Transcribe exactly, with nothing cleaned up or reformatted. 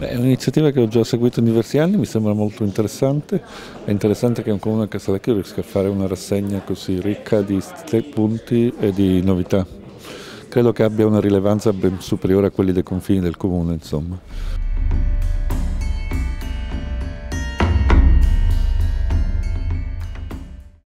Beh, è un'iniziativa che ho già seguito in diversi anni, mi sembra molto interessante. È interessante che un comune a Casalecchio riesca a fare una rassegna così ricca di spunti e di novità. Credo che abbia una rilevanza ben superiore a quelli dei confini del comune, insomma.